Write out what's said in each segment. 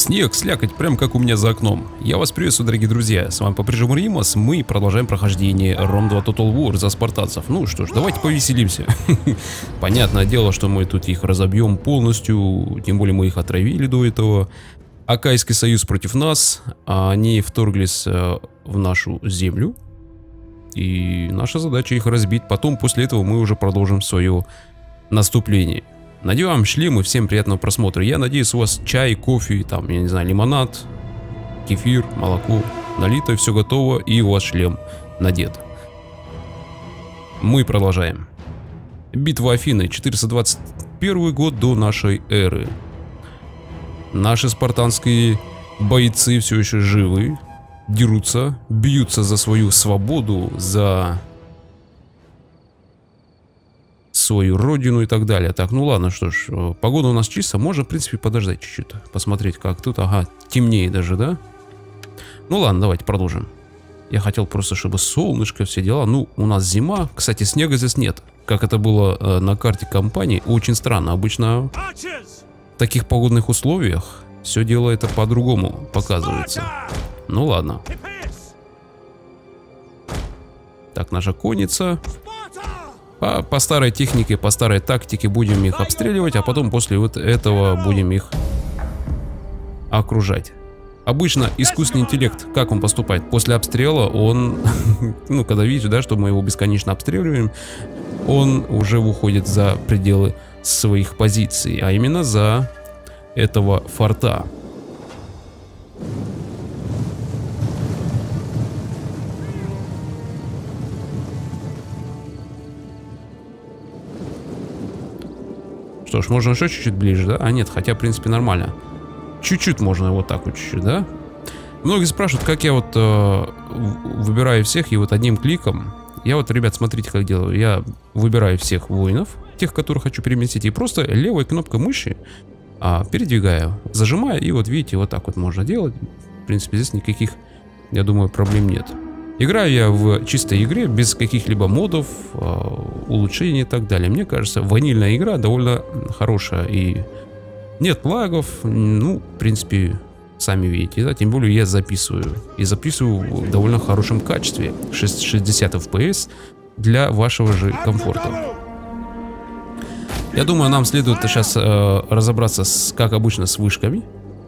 Снег, слякоть, прям как у меня за окном. Я вас приветствую, дорогие друзья. С вами по-прежнему Римас. Мы продолжаем прохождение Rome 2 Total War за спартанцев. Ну что ж, давайте повеселимся. Понятное дело, что мы тут их разобьем полностью. Тем более мы их отравили до этого. Акайский союз против нас. Они вторглись в нашу землю. И наша задача их разбить. Потом, после этого, мы уже продолжим свое наступление. Надеваем шлемы, всем приятного просмотра. Я надеюсь, у вас чай, кофе, там, я не знаю, лимонад, кефир, молоко налито, все готово, и у вас шлем надет. Мы продолжаем. Битва Афины, 421 год до нашей эры. Наши спартанские бойцы все еще живы, дерутся, бьются за свою свободу, за свою родину и так далее. Так, ну ладно, что ж, погода у нас чистая, можно, в принципе, подождать чуть-чуть, посмотреть, как тут, ага, темнее даже, да? Ну ладно, давайте продолжим. Я хотел просто, чтобы солнышко, все дела. Ну, у нас зима, кстати, снега здесь нет, как это было на карте компании, очень странно, обычно в таких погодных условиях все дело это по-другому показывается. Ну ладно. Так, наша конница. По старой технике, по старой тактике будем их обстреливать, а потом после вот этого будем их окружать. Обычно искусственный интеллект, как он поступает? После обстрела он, ну, когда видите, да, что мы его бесконечно обстреливаем, он уже выходит за пределы своих позиций, а именно за этого форта. Что ж, можно еще чуть-чуть ближе, да? А нет, хотя, в принципе, нормально. Чуть-чуть можно вот так вот чуть-чуть, да? Многие спрашивают, как я вот выбираю всех, и вот одним кликом. Я вот, ребят, смотрите, как делаю. Я выбираю всех воинов, тех, которых хочу переместить, и просто левой кнопкой мыши передвигаю, зажимаю, и вот видите, вот так вот можно делать. В принципе, здесь никаких, я думаю, проблем нет. Играю я в чистой игре, без каких-либо модов, улучшений и так далее. Мне кажется, ванильная игра довольно хорошая. И нет лагов, ну, в принципе, сами видите, да? Тем более я записываю. И записываю в довольно хорошем качестве. 60 FPS для вашего же комфорта. Я думаю, нам следует сейчас разобраться, как обычно, с вышками.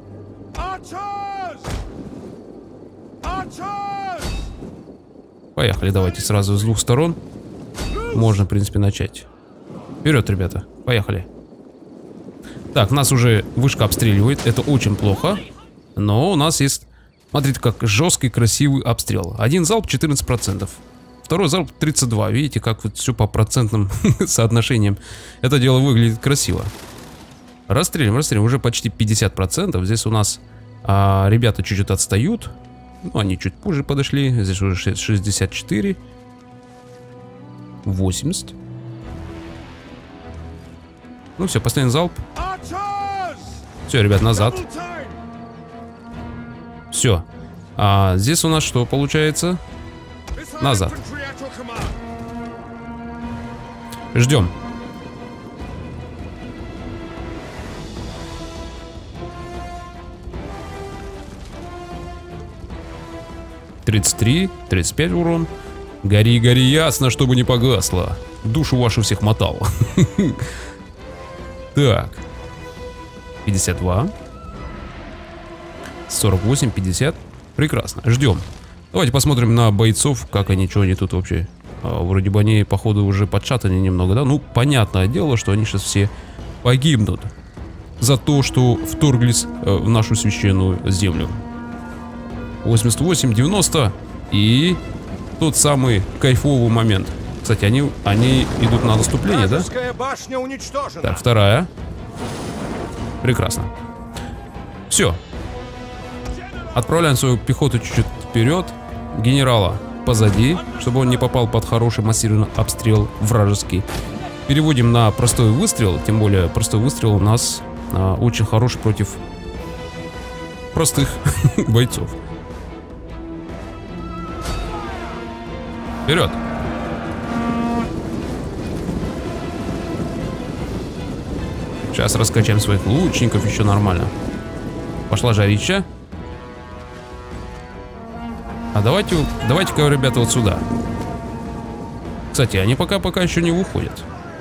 Поехали, давайте сразу с двух сторон. Можно, в принципе, начать. Вперед, ребята, поехали. Так, нас уже вышка обстреливает, это очень плохо. Но у нас есть, смотрите, как жесткий, красивый обстрел. Один залп 14%, второй залп 32%. Видите, как вот все по процентным соотношениям. Это дело выглядит красиво. Расстреливаем, расстреливаем, уже почти 50%. Здесь у нас ребята чуть-чуть отстают. Ну, они чуть позже подошли. Здесь уже 64. 80. Ну все, последний залп. Все, ребят, назад. Все. А здесь у нас что получается? Назад. Ждем. $33-35 урон. Гори, гори ясно, чтобы не погасло. Душу вашу всех мотал. Так. 52. 48, 50. Прекрасно. Ждем. Давайте посмотрим на бойцов, как они, что они тут вообще. Вроде бы они, походу, уже подшатаны немного, да? Ну, понятное дело, что они сейчас все погибнут за то, что вторглись в нашу священную землю. 88, 90 и тот самый кайфовый момент. Кстати, они идут на наступление, да? Так, вторая. Прекрасно. Все. Отправляем свою пехоту чуть-чуть вперед. Генерала позади, чтобы он не попал под хороший массированный обстрел вражеский. Переводим на простой выстрел. Тем более, простой выстрел у нас очень хороший против простых бойцов. Вперед! Сейчас раскачаем своих лучников, еще нормально. Пошла жарища. А давайте-ка, ребята, вот сюда. Кстати, они пока еще не выходят.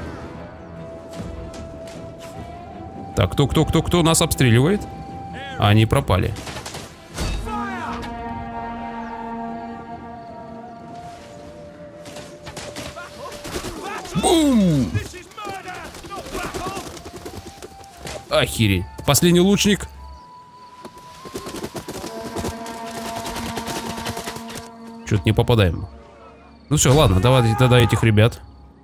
Так, кто нас обстреливает? А они пропали. Бум! Охереть. Последний лучник. Что-то не попадаем. Ну все, ладно, давайте тогда этих ребят.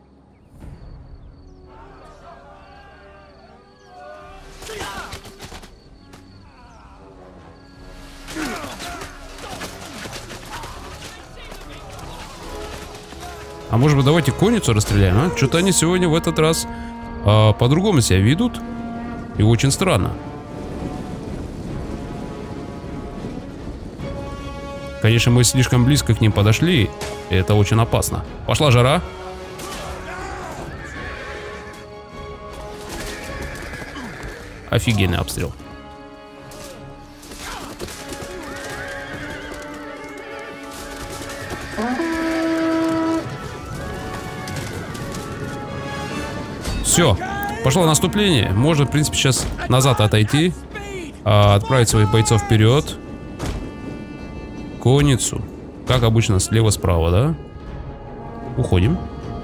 А может быть, давайте конницу расстреляем, а? Что-то они сегодня в этот раз по-другому себя ведут. И очень странно. Конечно, мы слишком близко к ним подошли, и это очень опасно. Пошла жара. Офигенный обстрел. Все, пошло наступление. Можно, в принципе, сейчас назад отойти, отправить своих бойцов вперед. Конницу. Как обычно, слева-справа, да? Уходим.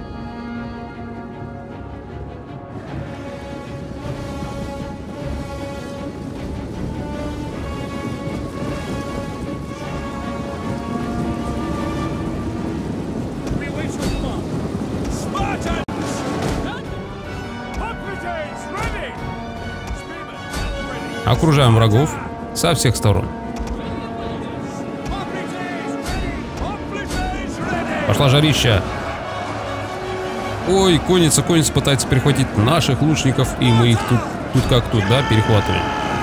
Окружаем врагов со всех сторон. Пошла жарища. Ой, конница пытается перехватить наших лучников, и мы их тут как тут, да, перехватываем.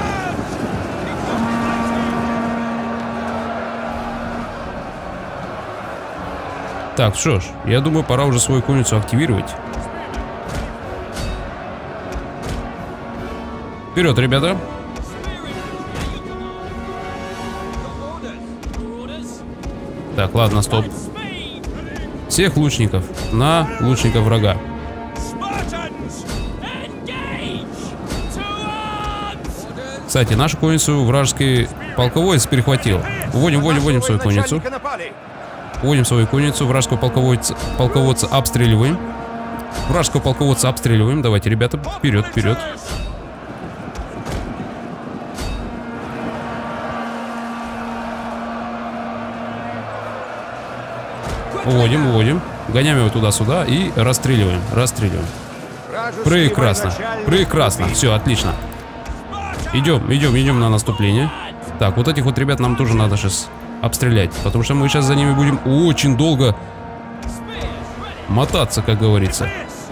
Так, что ж, я думаю, пора уже свою конницу активировать. Вперед, ребята. Так, ладно, стоп. Всех лучников на лучников врага. Кстати, нашу конницу вражеский полководец перехватил. Уводим свою конницу. Уводим свою конницу. Вражеского полководца обстреливаем. Вражеского полководца обстреливаем. Давайте, ребята, вперед. Уводим. Гоняем его туда-сюда и расстреливаем. Прекрасно. Все, отлично. Идем на наступление. Так, вот этих вот ребят нам тоже надо сейчас обстрелять. Потому что мы сейчас за ними будем очень долго мотаться, как говорится.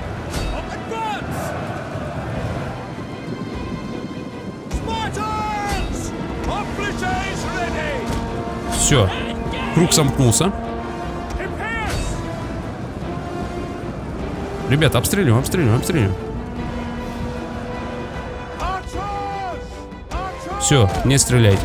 Все. Круг сомкнулся. Ребята, обстреливаем. Все, не стреляйте.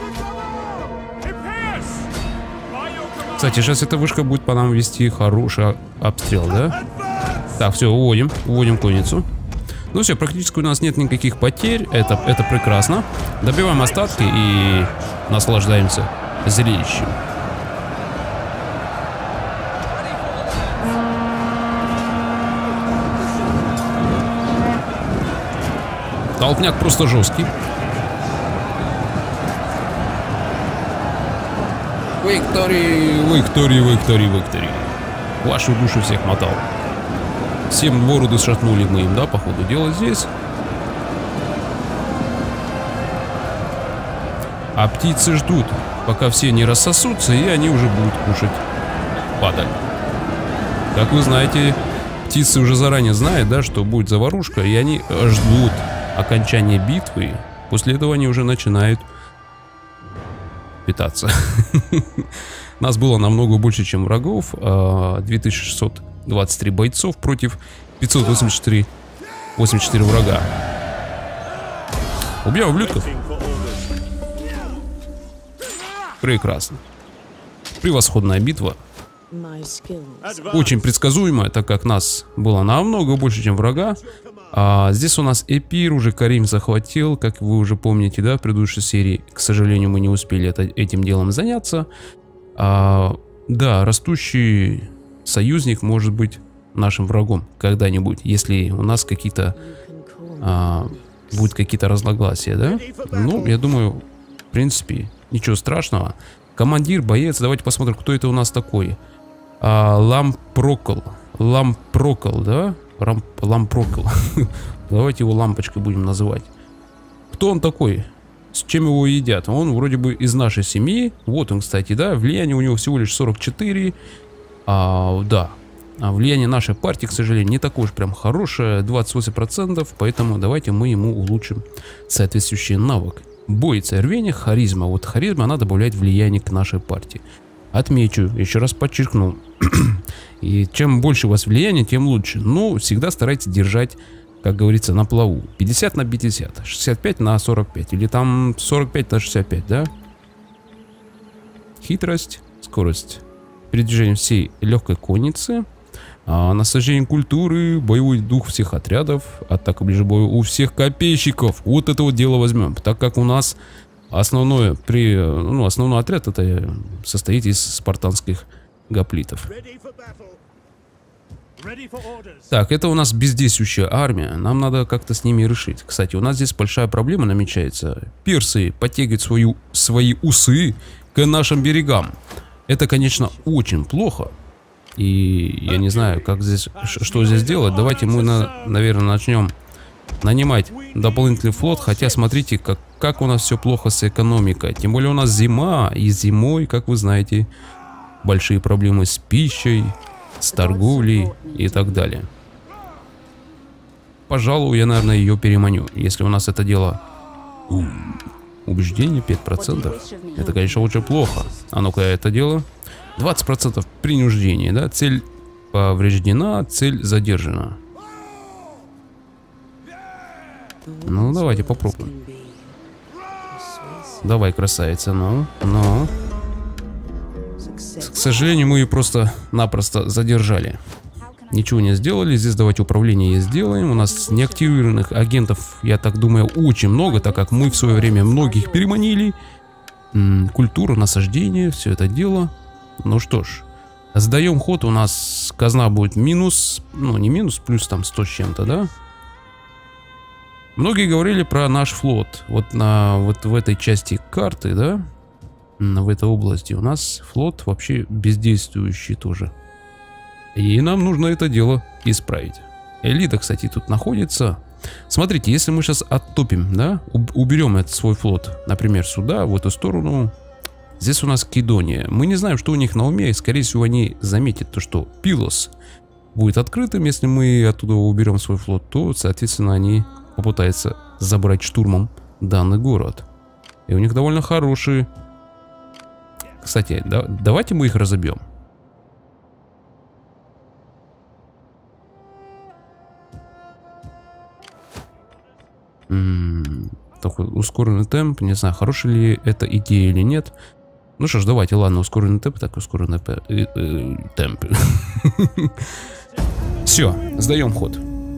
Кстати, сейчас эта вышка будет по нам вести хороший обстрел, да? Так, все, уводим конницу. Ну все, практически у нас нет никаких потерь. Это прекрасно. Добиваем остатки и наслаждаемся зрелищем. Толкняк просто жесткий. Виктори. Вашу душу всех мотал. Всем бороды шатнули мы им, да, по ходу дела здесь. А птицы ждут, пока все не рассосутся, и они уже будут кушать падаль. Как вы знаете, птицы уже заранее знают, да, что будет заварушка, и они ждут окончания битвы. После этого они уже начинают питаться. Нас было намного больше, чем врагов. 2623 бойцов против 584 врага. Убьем ублюдков. Прекрасно. Превосходная битва. Очень предсказуемая, так как нас было намного больше, чем врага. А здесь у нас Эпир уже Карим захватил, как вы уже помните, да, в предыдущей серии. К сожалению, мы не успели этим делом заняться. Да, растущий союзник может быть нашим врагом когда-нибудь, если у нас какие-то будут какие-то разногласия, да? Ну, я думаю, в принципе, ничего страшного. Командир, боец, давайте посмотрим, кто это у нас такой. Лампрокл, да? Лампрокл. Давайте его лампочкой будем называть. Кто он такой? С чем его едят? Он вроде бы из нашей семьи. Вот он, кстати, да? Влияние у него всего лишь 44. Да. А влияние нашей партии, к сожалению, не такое уж прям хорошее. 28%. Поэтому давайте мы ему улучшим соответствующий навык. Бойца, рвение, харизма. Вот харизма, она добавляет влияние к нашей партии. Отмечу, еще раз подчеркну. И чем больше у вас влияния, тем лучше. Но всегда старайтесь держать, как говорится, на плаву. 50 на 50, 65 на 45. Или там 45 на 65, да? Хитрость, скорость передвижения всей легкой конницы. Насаждение культуры, боевой дух всех отрядов. Атака ближе боя у всех копейщиков. Вот это вот дело возьмем. Так как у нас основной отряд это состоит из спартанских гоплитов. Так, это у нас бездействующая армия. Нам надо как-то с ними решить. Кстати, у нас здесь большая проблема намечается. Персы подтягивают свои усы к нашим берегам. Это, конечно, очень плохо. И я не знаю, что здесь делать. Давайте мы, наверное, начнем нанимать дополнительный флот. Хотя смотрите, как у нас все плохо с экономикой. Тем более у нас зима. И зимой, как вы знаете, большие проблемы с пищей, с торговлей и так далее. Пожалуй, я, наверное, ее переманю. Если у нас это дело... Убеждение 5%. Это, конечно, очень плохо. А ну-ка, это дело... 20% принуждения, да? Цель повреждена, цель задержана. Ну, давайте попробуем. Давай, красавица, ну. К сожалению, мы ее просто-напросто задержали. Ничего не сделали. Здесь давайте управление сделаем. У нас неактивированных агентов, я так думаю, очень много, так как мы в свое время многих переманили. Культура, насаждение, все это дело. Ну что ж, сдаем ход, у нас казна будет минус, ну не минус, плюс там 100 с чем-то, да? Многие говорили про наш флот, вот в этой части карты, да? В этой области у нас флот вообще бездействующий тоже. И нам нужно это дело исправить. Элита, кстати, тут находится. Смотрите, если мы сейчас оттопим, да, уберем этот свой флот, например, сюда, в эту сторону... Здесь у нас Кедония. Мы не знаем, что у них на уме, и скорее всего они заметят то, что Пилос будет открытым. Если мы оттуда уберем свой флот, то, соответственно, они попытаются забрать штурмом данный город. И у них довольно хорошие... Кстати, давайте мы их разобьем. Такой ускоренный темп. Не знаю, хорошая ли это идея или нет. Ну что ж, давайте, ладно, ускоренный темп, так ускоренный темп. Все, сдаем ход.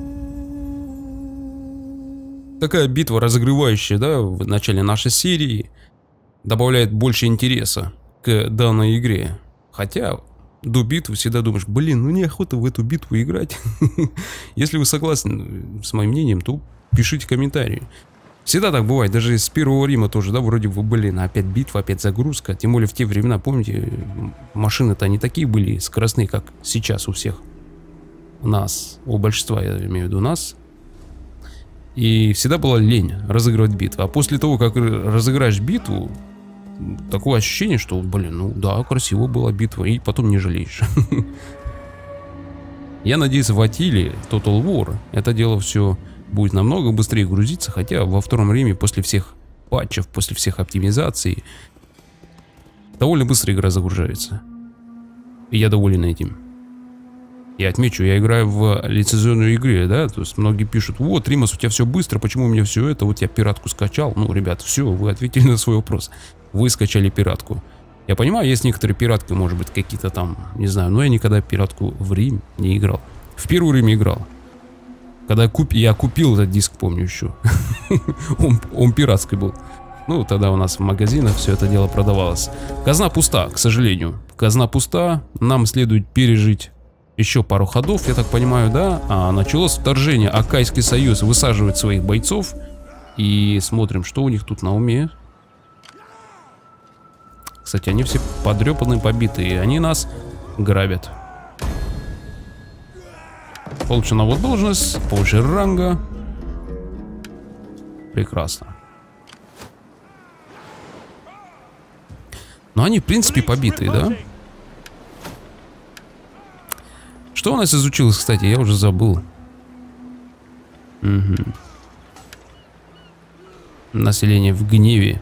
Такая битва разогревающая, да, в начале нашей серии добавляет больше интереса к данной игре. Хотя до битвы всегда думаешь, блин, ну неохота в эту битву играть. Если вы согласны с моим мнением, то пишите комментарии. Всегда так бывает, даже с Первого Рима тоже, да, вроде бы, блин, опять битва, опять загрузка. Тем более в те времена, помните, машины-то не такие были скоростные, как сейчас у всех. У нас, у большинства, я имею в виду нас. И всегда была лень разыгрывать битву. А после того, как разыграешь битву, такое ощущение, что, блин, ну да, красиво была битва, и потом не жалеешь. Я надеюсь, в Атиле, Total War, это дело все... будет намного быстрее грузиться, хотя во Втором Риме после всех патчев, после всех оптимизаций довольно быстро игра загружается. И я доволен этим. Я отмечу, я играю в лицензионной игре, да, то есть многие пишут, вот, Римас, у тебя все быстро, почему у меня все это, вот я пиратку скачал. Ну, ребят, все, вы ответили на свой вопрос. Вы скачали пиратку. Я понимаю, есть некоторые пиратки, может быть, какие-то там, не знаю, но я никогда пиратку в Рим не играл. В первый Рим играл. Когда я купил этот диск, помню еще. Он пиратский был. Ну, тогда у нас в магазинах все это дело продавалось. Казна пуста, к сожалению. Казна пуста. Нам следует пережить еще пару ходов, я так понимаю, да? А началось вторжение. Аккайский союз высаживает своих бойцов. И смотрим, что у них тут на уме. Кстати, они все подрепанные, побитые. Они нас грабят. Получена вот должность, повыше ранга. Прекрасно. Но они, в принципе, побитые, да? Что у нас изучилось, кстати, я уже забыл. Угу. Население в гневе.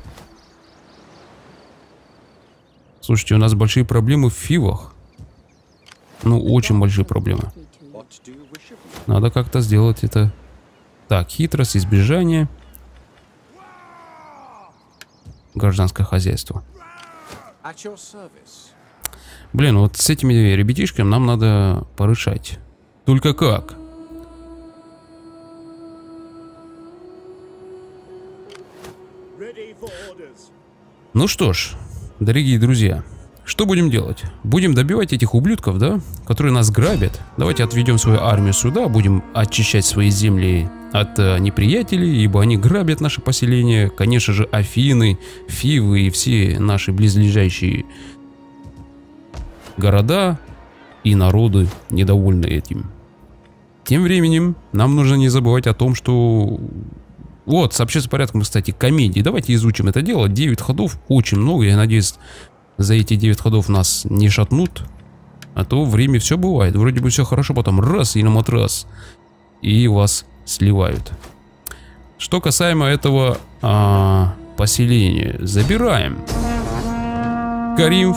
Слушайте, у нас большие проблемы в Фивах. Ну, очень большие проблемы. Надо как-то сделать это. Так, хитрость, избежание. Гражданское хозяйство. Блин, вот с этими ребятишками нам надо порешать. Только как? Ну что ж, дорогие друзья, что будем делать? Будем добивать этих ублюдков, да? Которые нас грабят. Давайте отведем свою армию сюда, будем очищать свои земли от неприятелей, ибо они грабят наше поселение. Конечно же, Афины, Фивы и все наши близлежащие города и народы недовольны этим. Тем временем нам нужно не забывать о том, что... Вот, с общественным порядком, кстати, комедии. Давайте изучим это дело. 9 ходов, очень много. Я надеюсь, за эти 9 ходов нас не шатнут. А то в Риме все бывает. Вроде бы все хорошо, потом раз и на матрас. И вас сливают. Что касаемо этого поселения. Забираем. Каримф.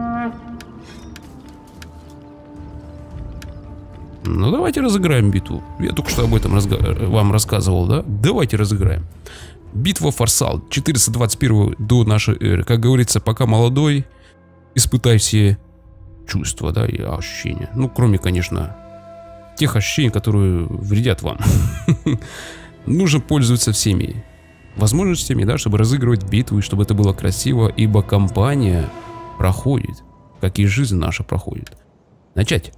Ну давайте разыграем битву. Я только что об этом вам рассказывал, да? Давайте разыграем. Битва Фарсал, 421 до нашей эры. Как говорится, пока молодой, испытай все чувства, да, и ощущения. Ну, кроме, конечно, тех ощущений, которые вредят вам. Нужно пользоваться всеми возможностями, да, чтобы разыгрывать битвы, чтобы это было красиво, ибо кампания проходит, как и жизнь наша проходит. Начать.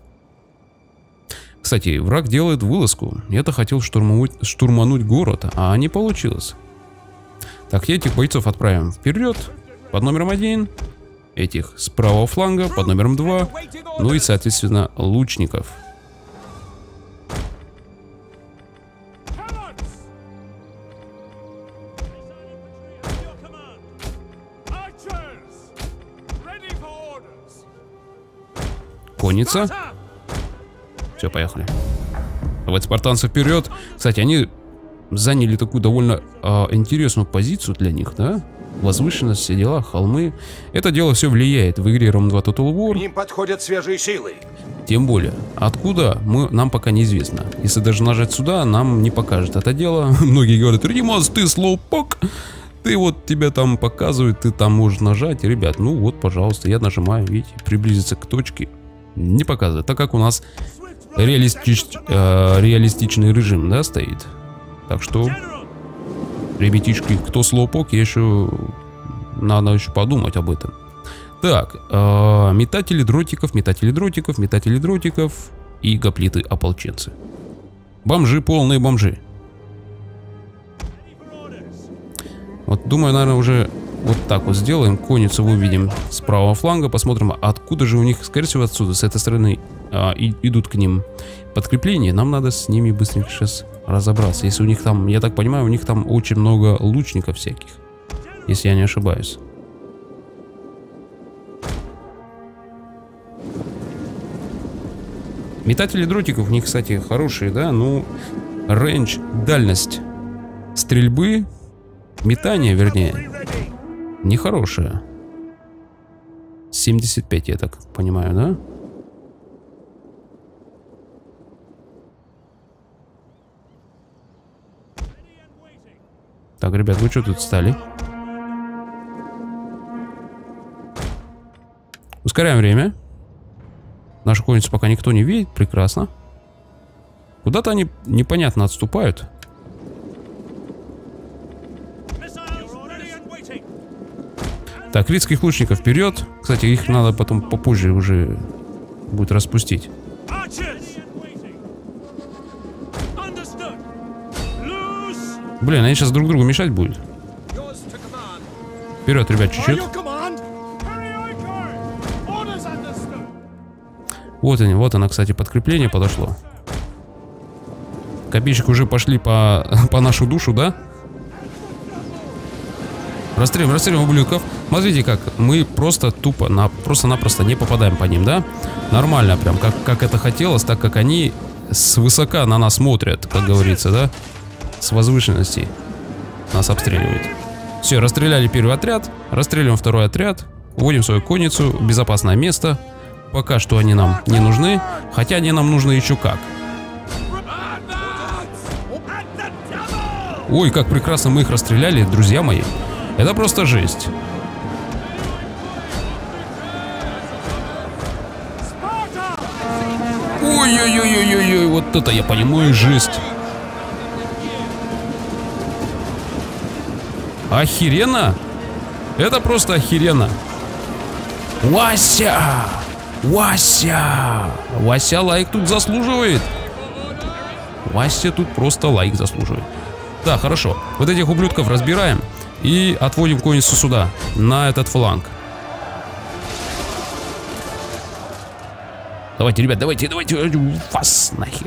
Кстати, враг делает вылазку. Я-то хотел штурмануть город, а не получилось. Так, этих бойцов отправим вперед под номером 1. Этих с правого фланга под номером 2. Ну и, соответственно, лучников. Конница. Все, поехали. Давайте спартанцы вперед. Кстати, они заняли такую довольно интересную позицию для них, да? Возвышенность, все дела, холмы. Это дело все влияет в игре Rome 2 Total War. Им подходят свежие силы. Тем более, откуда, нам пока неизвестно. Если даже нажать сюда, нам не покажет это дело. Многие говорят: Римас, ты слоупок. Ты вот, тебя там показывают, ты там можешь нажать. Ребят, ну вот, пожалуйста, я нажимаю, видите, приблизиться к точке. Не показывает, так как у нас реалистичный режим, да, стоит. Так что, ребятишки, кто слоупок, я еще... Надо еще подумать об этом. Так, метатели дротиков, метатели дротиков, метатели дротиков и гоплиты-ополченцы. Бомжи, полные бомжи. Вот, думаю, наверное, уже вот так вот сделаем. Конницу выведем с правого фланга. Посмотрим, откуда же у них, скорее всего, отсюда, с этой стороны идут к ним подкрепления. Нам надо с ними быстренько сейчас разобраться. Если у них там, я так понимаю, у них там очень много лучников всяких. Если я не ошибаюсь. Метатели дротиков у них, кстати, хорошие, да? Ну, рейндж, дальность стрельбы, метания, вернее, нехорошая. 75, я так понимаю, да? Так, ребят, вы что тут стали? Ускоряем время. Нашу конницу пока никто не видит. Прекрасно. Куда-то они непонятно отступают. Так, критских лучников вперед. Кстати, их надо потом попозже уже будет распустить. Блин, они сейчас друг другу мешать будут. Вперед, ребят, чуть-чуть. Вот они, вот она, кстати, подкрепление подошло. Копейщик уже пошли по нашу душу, да? Расстреливаем ублюдков. Смотрите, как мы просто тупо, просто-напросто не попадаем по ним, да? Нормально прям, как это хотелось, так как они свысока на нас смотрят, как говорится, да? С возвышенности нас обстреливают. Все, расстреляли первый отряд, расстреливаем второй отряд, уводим свою конницу в безопасное место. Пока что они нам не нужны, хотя они нам нужны еще как. Ой, как прекрасно мы их расстреляли, друзья мои. Это просто жесть. Ой-ой-ой-ой-ой, вот это я понимаю жесть. Охеренно? Это просто охеренно. Вася! Вася! Вася лайк тут заслуживает. Вася тут просто лайк заслуживает. Да, хорошо. Вот этих ублюдков разбираем и отводим конницу сюда, на этот фланг. Давайте, ребят, давайте, вас нахер.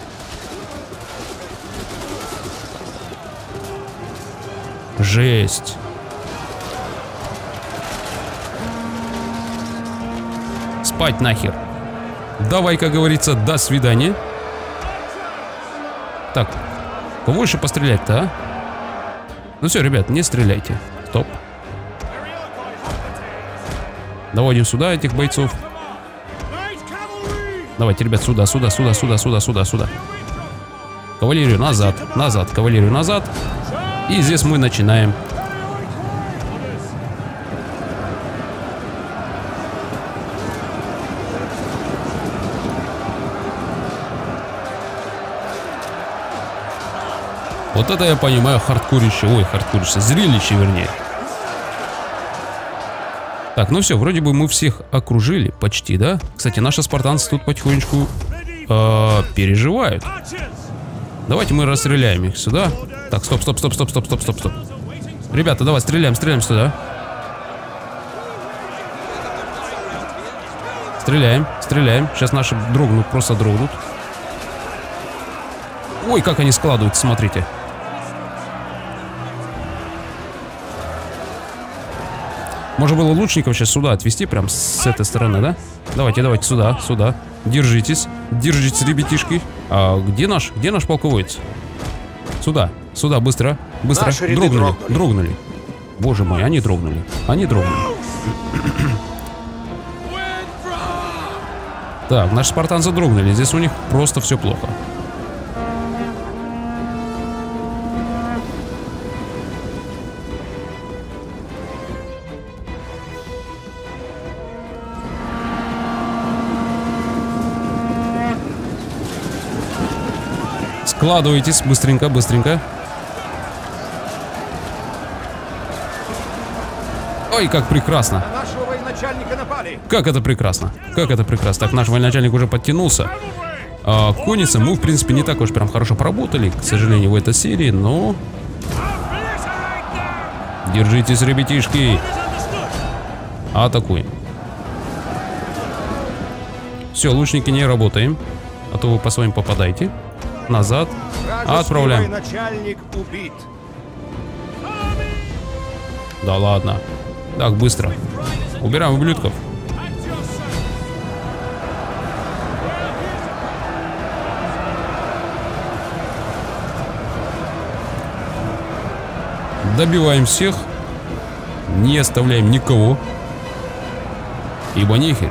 Жесть. Спать нахер. Давай, как говорится, до свидания. Так, кого еще пострелять-то, а? Ну все, ребят, не стреляйте. Стоп. Доводим сюда этих бойцов. Давайте, ребят, сюда. Кавалерию назад, кавалерию назад. И здесь мы начинаем. Вот это я понимаю, хардкорище. Ой, хардкорище, зрелище, вернее. Так, ну все, вроде бы мы всех окружили, почти, да? Кстати, наши спартанцы тут потихонечку переживают. Давайте мы расстреляем их сюда. Так, стоп. Ребята, давай, стреляем сюда. Стреляем. Сейчас наши дрогнут, просто дрогнут. Ой, как они складываются, смотрите. Можно было лучников сейчас сюда отвести, прям с этой стороны, да? Давайте, сюда. Держитесь, ребятишки. А где наш полководец? Сюда, быстро. Дрогнули. Боже мой, они дрогнули. Так, наши спартанцы дрогнули. Здесь у них просто все плохо. Складывайтесь быстренько. Ой, как прекрасно. Нашего военачальника напали. Как это прекрасно. Так, наш военачальник уже подтянулся. Конница мы, в принципе, не так уж прям хорошо поработали, к сожалению, в этой серии, но... Держитесь, ребятишки. Атакуем. Все, лучники, не работаем, а то вы по своим попадаете. Назад. Отправляем. Военачальник убит. Да ладно. Так, быстро. Убираем ублюдков. Добиваем всех. Не оставляем никого. Ибо нехер.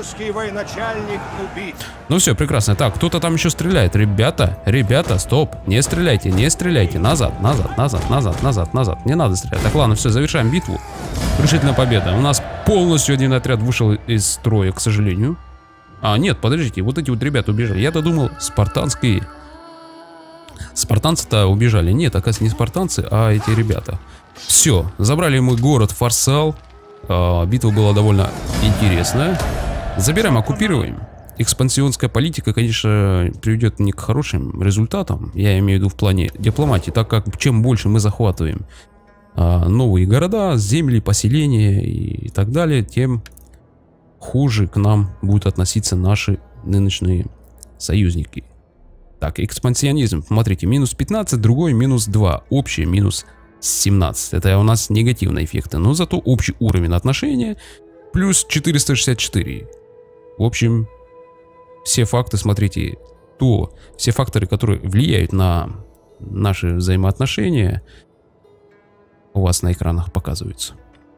Вражеский военачальник убит. Ну все, прекрасно. Так, кто-то там еще стреляет. Ребята, стоп. Не стреляйте, не стреляйте. Назад. Не надо стрелять. Так, ладно, все, завершаем битву. Решительная победа. У нас полностью один отряд вышел из строя, к сожалению. А, нет, подождите, вот эти вот ребята убежали. Я-то думал, спартанские. Спартанцы-то убежали. Нет, оказывается, не спартанцы, а эти ребята. Все, забрали мы город Фарсал. Битва была довольно интересная. Забираем, оккупируем. Экспансионская политика, конечно, приведет не к хорошим результатам. Я имею в виду в плане дипломатии, так как чем больше мы захватываем новые города, земли, поселения и так далее, тем хуже к нам будут относиться наши нынешние союзники. Так, экспансионизм, смотрите, минус 15, другой минус 2, общий минус 17. Это у нас негативные эффекты, но зато общий уровень отношения плюс 464. В общем, все факты, смотрите, все факторы, которые влияют на наши взаимоотношения, у вас на экранах показываются.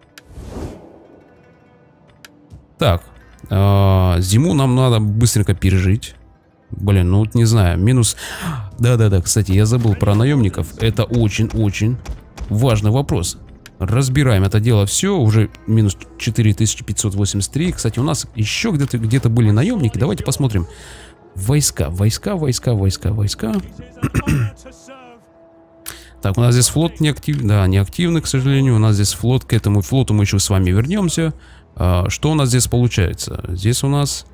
Так, зиму нам надо быстренько пережить. Блин, ну вот не знаю, минус... Да, кстати, я забыл про наемников. Это очень-очень важный вопрос. Разбираем это дело все. Уже минус 4583. Кстати, у нас еще где-то были наемники. Давайте посмотрим. Войска. Так, у нас здесь флот неактивный. Да, неактивный, к сожалению. У нас здесь флот. К этому флоту мы еще с вами вернемся. Что у нас здесь получается? Здесь у нас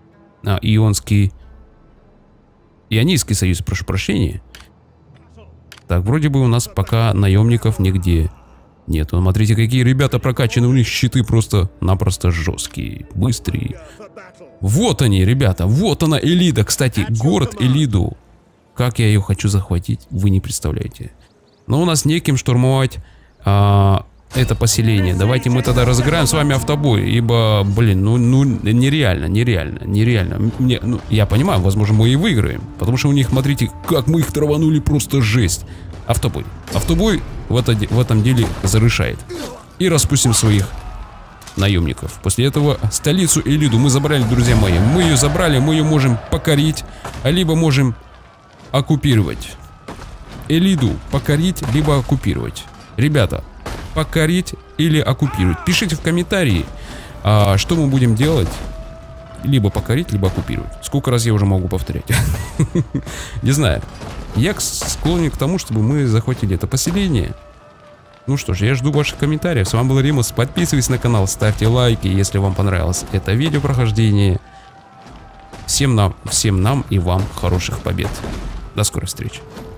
Ионийский союз, прошу прощения. Так, вроде бы у нас пока наемников нигде нет. Смотрите, какие ребята прокачаны, у них щиты просто-напросто жесткие, быстрые. Вот они, ребята, вот она Элида. Кстати, город Элиду. Как я ее хочу захватить, вы не представляете. Но у нас неким штурмовать это поселение. Давайте мы тогда разыграем с вами автобой, ибо, блин, ну нереально. Я понимаю, возможно, мы и выиграем, потому что у них, смотрите, как мы их траванули, просто жесть. Автобой в этом деле зарешает. И распустим своих наемников. После этого столицу Элиду мы забрали, друзья мои. Мы ее забрали, мы ее можем покорить, либо можем оккупировать. Элиду покорить, либо оккупировать. Ребята, покорить или оккупировать. Пишите в комментарии, что мы будем делать. Либо покорить, либо оккупировать. Сколько раз я уже могу повторять? Не знаю. Я склонен к тому, чтобы мы захватили это поселение. Ну что ж, я жду ваших комментариев. С вами был Римус. Подписывайтесь на канал, ставьте лайки, если вам понравилось это видео прохождение. Всем нам и вам хороших побед. До скорой встречи.